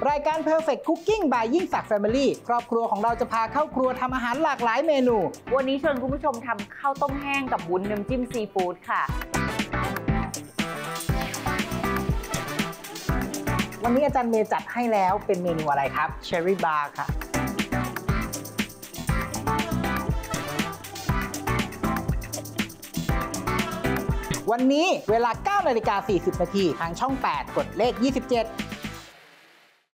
รายการ Perfect Cooking by ยิ่งศักดิ์ Family ครอบครัวของเราจะพาเข้าครัวทำอาหารหลากหลายเมนูวันนี้เชิญคุณผู้ชมทำข้าวต้มแห้งกับวุ้นน้ำจิ้มซีฟู้ดค่ะวันนี้อาจารย์เมย์จัดให้แล้วเป็นเมนูอะไรครับ Cherry Bar ค่ะวันนี้เวลา 9:40 น.ทางช่อง 8 กดเลข 27